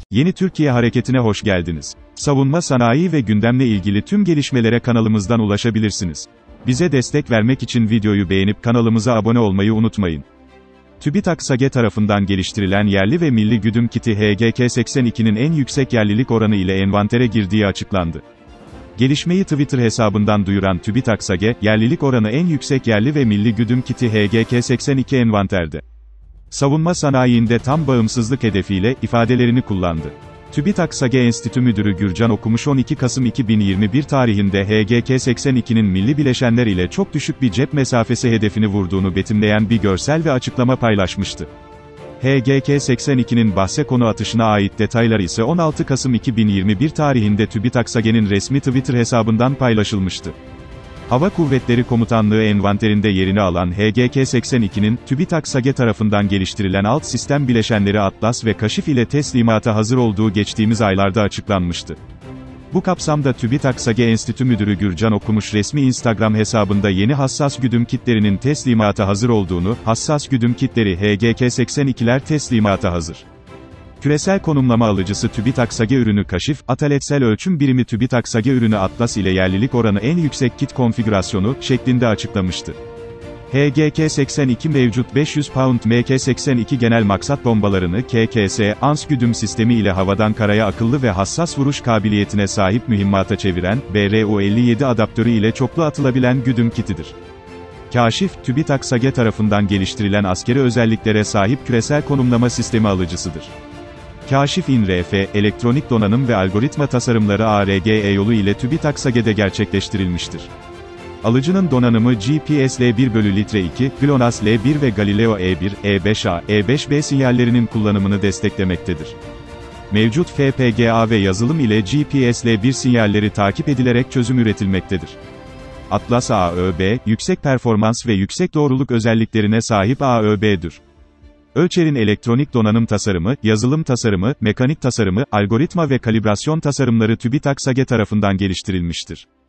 Yeni Türkiye Hareketi'ne hoş geldiniz. Savunma sanayi ve gündemle ilgili tüm gelişmelere kanalımızdan ulaşabilirsiniz. Bize destek vermek için videoyu beğenip kanalımıza abone olmayı unutmayın. TÜBİTAK SAGE tarafından geliştirilen yerli ve milli güdüm kiti HGK-82'nin en yüksek yerlilik oranı ile envantere girdiği açıklandı. Gelişmeyi Twitter hesabından duyuran TÜBİTAK SAGE, yerlilik oranı en yüksek yerli ve milli güdüm kiti HGK-82 envanterde. Savunma sanayiinde tam bağımsızlık hedefiyle, ifadelerini kullandı. TÜBİTAK SAGE Enstitü Müdürü Gürcan Okumuş 12 Kasım 2021 tarihinde HGK-82'nin milli bileşenler ile çok düşük bir cep mesafesi hedefini vurduğunu betimleyen bir görsel ve açıklama paylaşmıştı. HGK-82'nin bahse konu atışına ait detaylar ise 16 Kasım 2021 tarihinde TÜBİTAK SAGE'nin resmi Twitter hesabından paylaşılmıştı. Hava Kuvvetleri Komutanlığı envanterinde yerini alan HGK-82'nin, TÜBİTAK SAGE tarafından geliştirilen alt sistem bileşenleri Atlas ve Kaşif ile teslimata hazır olduğu geçtiğimiz aylarda açıklanmıştı. Bu kapsamda TÜBİTAK SAGE Enstitü Müdürü Gürcan Okumuş resmi Instagram hesabında yeni hassas güdüm kitlerinin teslimata hazır olduğunu, hassas güdüm kitleri HGK-82'ler teslimata hazır. Küresel konumlama alıcısı TÜBİTAK SAGE ürünü Kaşif, ataletsel ölçüm birimi TÜBİTAK SAGE ürünü Atlas ile yerlilik oranı en yüksek kit konfigürasyonu, şeklinde açıklamıştı. HGK-82 mevcut 500 pound MK-82 genel maksat bombalarını KKS, ANS güdüm sistemi ile havadan karaya akıllı ve hassas vuruş kabiliyetine sahip mühimmata çeviren, BRU-57 adaptörü ile çoklu atılabilen güdüm kitidir. Kaşif, TÜBİTAK SAGE tarafından geliştirilen askeri özelliklere sahip küresel konumlama sistemi alıcısıdır. Kaşif INRF, elektronik donanım ve algoritma tasarımları ARGE yolu ile TÜBİTAK SAGE'de gerçekleştirilmiştir. Alıcının donanımı GPS L1/2, GLONASS L1 ve Galileo E1, E5A, E5B sinyallerinin kullanımını desteklemektedir. Mevcut FPGA ve yazılım ile GPS L1 sinyalleri takip edilerek çözüm üretilmektedir. Atlas AÖB, yüksek performans ve yüksek doğruluk özelliklerine sahip AÖB'dür. Ölçer'in elektronik donanım tasarımı, yazılım tasarımı, mekanik tasarımı, algoritma ve kalibrasyon tasarımları TÜBİTAK SAGE tarafından geliştirilmiştir.